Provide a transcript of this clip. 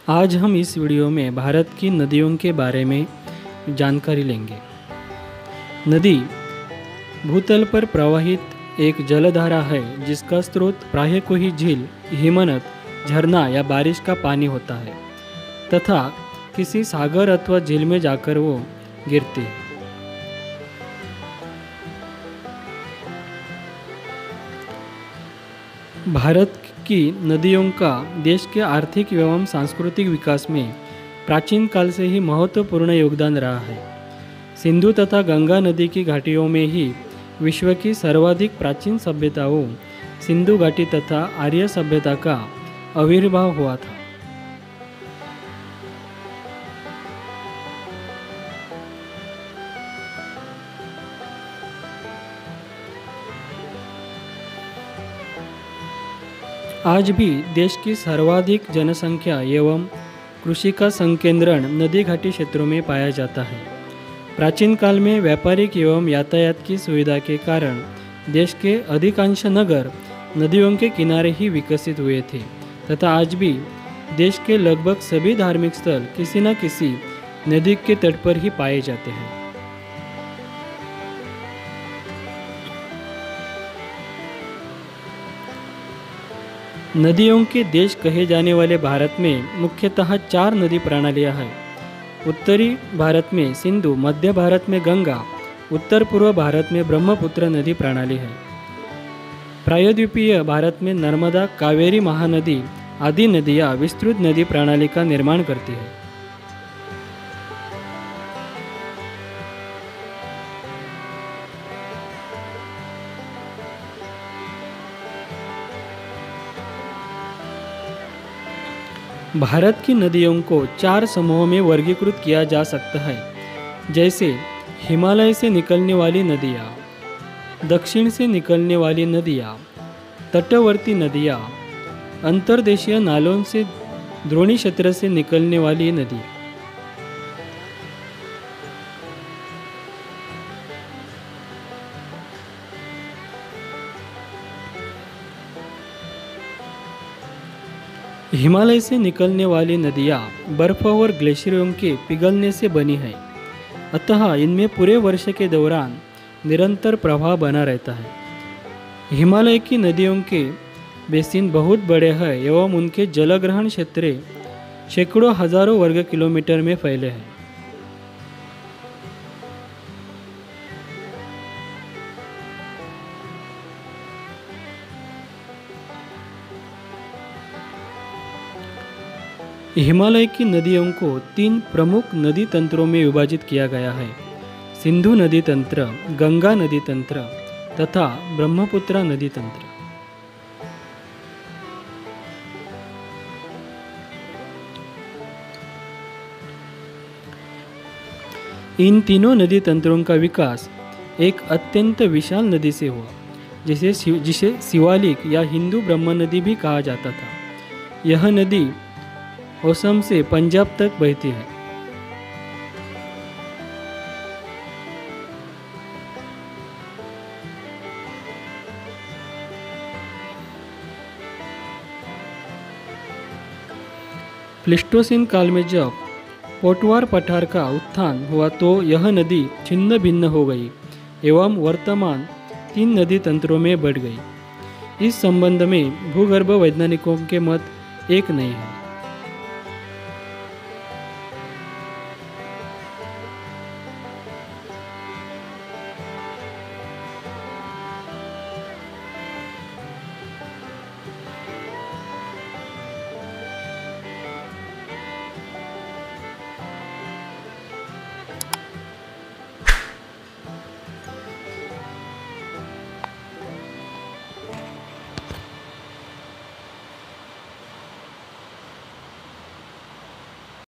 आज हम इस वीडियो में भारत की नदियों के बारे में जानकारी लेंगे। नदी भूतल पर प्रवाहित एक जलधारा है जिसका स्रोत प्रायः कोई झील, हिमनद, झरना या बारिश का पानी होता है तथा किसी सागर अथवा झील में जाकर वो गिरती है। भारत की नदियों का देश के आर्थिक एवं सांस्कृतिक विकास में प्राचीन काल से ही महत्वपूर्ण योगदान रहा है। सिंधु तथा गंगा नदी की घाटियों में ही विश्व की सर्वाधिक प्राचीन सभ्यताओं सिंधु घाटी तथा आर्य सभ्यता का आविर्भाव हुआ था। आज भी देश की सर्वाधिक जनसंख्या एवं कृषि का संकेंद्रण नदी घाटी क्षेत्रों में पाया जाता है। प्राचीन काल में व्यापारिक एवं यातायात की सुविधा के कारण देश के अधिकांश नगर नदियों के किनारे ही विकसित हुए थे तथा आज भी देश के लगभग सभी धार्मिक स्थल किसी न किसी नदी के तट पर ही पाए जाते हैं। नदियों के देश कहे जाने वाले भारत में मुख्यतः 4 नदी प्रणालियां हैं। उत्तरी भारत में सिंधु, मध्य भारत में गंगा, उत्तर पूर्व भारत में ब्रह्मपुत्र नदी प्रणाली है। प्रायद्वीपीय भारत में नर्मदा, कावेरी, महानदी आदि नदियां विस्तृत नदी प्रणाली का निर्माण करती है। भारत की नदियों को 4 समूहों में वर्गीकृत किया जा सकता है, जैसे हिमालय से निकलने वाली नदियाँ, दक्षिण से निकलने वाली नदियाँ, तटवर्ती नदियाँ, अंतर्देशीय नालों से द्रोणी क्षेत्र से निकलने वाली नदियाँ। हिमालय से निकलने वाली नदियाँ बर्फ और ग्लेशियरों के पिघलने से बनी है, अतः इनमें पूरे वर्ष के दौरान निरंतर प्रवाह बना रहता है। हिमालय की नदियों के बेसिन बहुत बड़े हैं एवं उनके जलग्रहण क्षेत्र सैकड़ों हजारों वर्ग किलोमीटर में फैले हैं। हिमालय की नदियों को 3 प्रमुख नदी तंत्रों में विभाजित किया गया है: सिंधु नदी तंत्र, गंगा नदी तंत्र तथा ब्रह्मपुत्र नदी तंत्र। इन तीनों नदी तंत्रों का विकास एक अत्यंत विशाल नदी से हुआ, जिसे शिवालिक या हिंदू ब्रह्म नदी भी कहा जाता था। यह नदी असम से पंजाब तक बहती है। प्लीस्टोसीन काल में जब पोटवार पठार का उत्थान हुआ तो यह नदी छिन्न भिन्न हो गई एवं वर्तमान 3 नदी तंत्रों में बढ़ गई। इस संबंध में भूगर्भ वैज्ञानिकों के मत एक नहीं है।